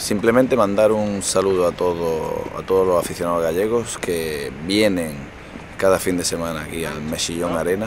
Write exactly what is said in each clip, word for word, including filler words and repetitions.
simplemente mandar un saludo a, todo, a todos los aficionados gallegos que vienen cada fin de semana aquí al Mexillón Arena,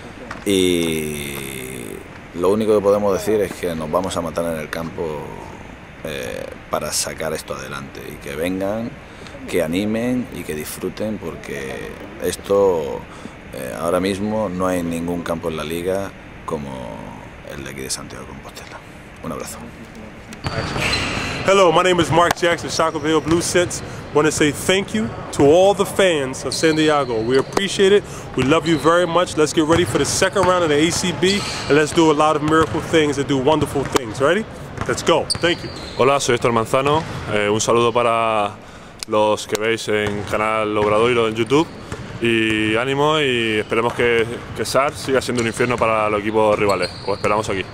y lo único que podemos decir es que nos vamos a matar en el campo eh, para sacar esto adelante, y que vengan, que animen y que disfruten, porque esto eh, ahora mismo no hay ningún campo en la liga como el de aquí de Santiago de Compostela. Un abrazo. Hello, my name is Mark Jackson, Shackleville Blue Sets. Want to say thank you to all the fans of San Diego. We appreciate it. We love you very much. Let's get ready for the second round of the A C B, and let's do a lot of miracle things and do wonderful things. Ready? Let's go. Thank you. Hola, soy Héctor Manzano. Eh, un saludo para los que veis en canal Obradoiro en YouTube. Y ánimo, y esperemos que, que S A R siga siendo un infierno para los equipos rivales. Os esperamos aquí.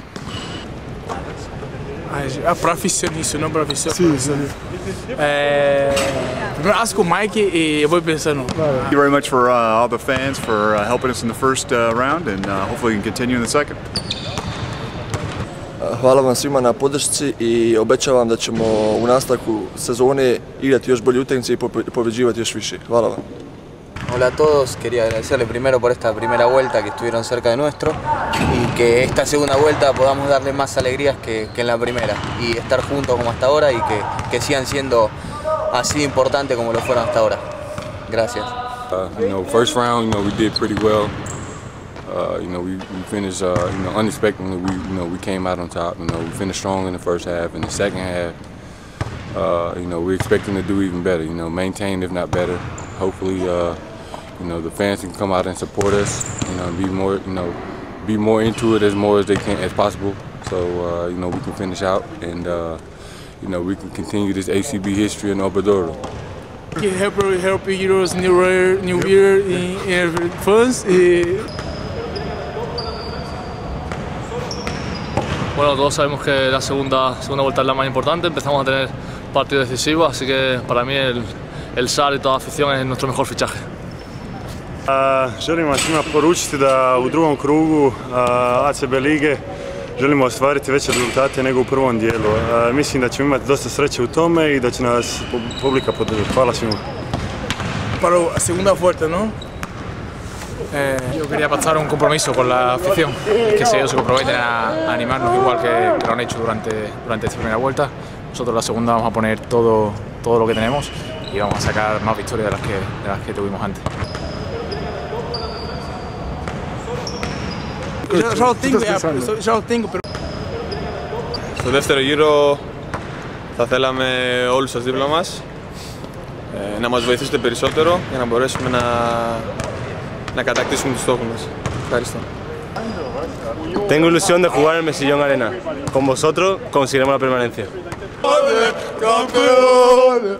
Ah, profissionista, não profissional. Sim, sim. É... Primeiro, acho que o Mike e eu vou pensando. Thank you very much for uh, all the fans for uh, helping us in the first uh, round, and uh, hopefully we can continue in the second. Hvala vam svima na podršci i obećavam da ćemo u nastavku sezone igrati još bolje utakmice i pobjeđivati još više. Hvala vam. Hola a todos, quería agradecerle primero por esta primera vuelta que estuvieron cerca de nuestro, y que esta segunda vuelta podamos darle más alegrías que, que en la primera, y estar juntos como hasta ahora, y que, que sigan siendo así de importantes como lo fueron hasta ahora. Gracias. Uh, you know, first round, you know, we did pretty well. Uh, you know, we, we finished, uh, you know, unexpectedly, we, you know, we came out on top. You know, we finished strong in the first half. In the second half, uh, you know, we're expecting to do even better. You know, maintain if not better. Hopefully, uh, you know, the fans can come out and support us. You know, and be more, you know, be more into it as more as they can as possible. So, uh, you know, we can finish out, and uh, you know, we can continue this A C B history in Obradoiro. Help, help Heroes New Year, New Year in fans. Bueno, todos sabemos que la segunda, segunda vuelta es la más importante. Empezamos a tener partidos decisivos, así que para mí el, el S A R y toda la afición es nuestro mejor fichaje. Uh, želim vam svima poručiti da u drugom krugu uh, A C B lige želimo ostvariti veće rezultate nego u prvom dijelu. Uh, mislim da ćemo imati dosta sreće u tome i da će nas publika podržati. Hvala svima. Para a segunda vuelta, ¿no? Eh, yo quería pasar un compromiso con la afición, es que si ellos se comprometen a, a animarnos igual que, que lo han hecho durante, durante esta primera vuelta, nosotros la segunda vamos a poner todo, todo lo que tenemos y vamos a sacar más victorias de las que, de las que tuvimos antes. Ya, ya lo tengo, ya, ya lo tengo, pero... Στο δεύτερο γύρο θα θέλαμε όλους σας δίπλα μας, ε, να μας βοηθήσετε περισσότερο για να μπορέσουμε να, να κατακτήσουμε τους στόχους μας. Ευχαριστώ. Tengo ilusión de jugar en el Mexillón Arena. Con vosotros conseguiremos la permanencia. ¡Campeón!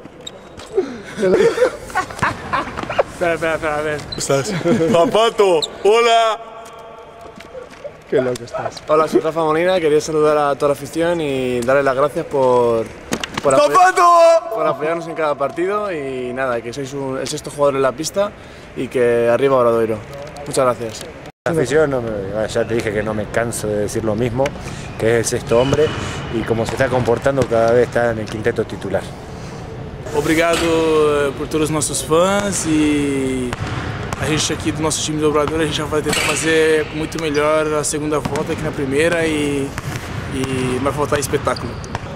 Espera, espera, espera, a ver. ¿Estás? ¡Zapato! ¡Hola! Qué loco estás. Hola, soy Rafa Molina, quería saludar a toda la afición y darles las gracias por, por, apoyar, por apoyarnos en cada partido, y nada, que sois un, el sexto jugador en la pista y que arriba Obradoiro. Muchas gracias. La afición, no me, ya te dije que no me canso de decir lo mismo, que es el sexto hombre y como se está comportando cada vez está en el quinteto titular. Obrigado por todos os nossos fãs, e a gente aqui do nosso time do Obradoiro, a gente vai tentar fazer muito melhor a segunda volta que na primeira, e, e vai faltar espetáculo.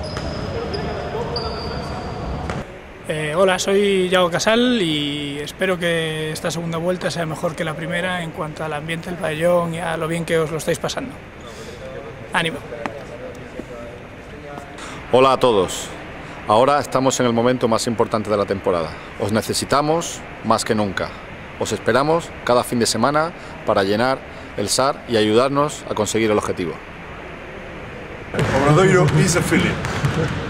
Eh, hola, soy Yago Casal y espero que esta segunda vuelta sea mejor que la primera en cuanto al ambiente del pabellón y a lo bien que os lo estáis pasando. ¡Ánimo! Hola a todos. Ahora estamos en el momento más importante de la temporada. Os necesitamos más que nunca. Os esperamos cada fin de semana para llenar el S A R y ayudarnos a conseguir el objetivo. Obradoiro is a feeling.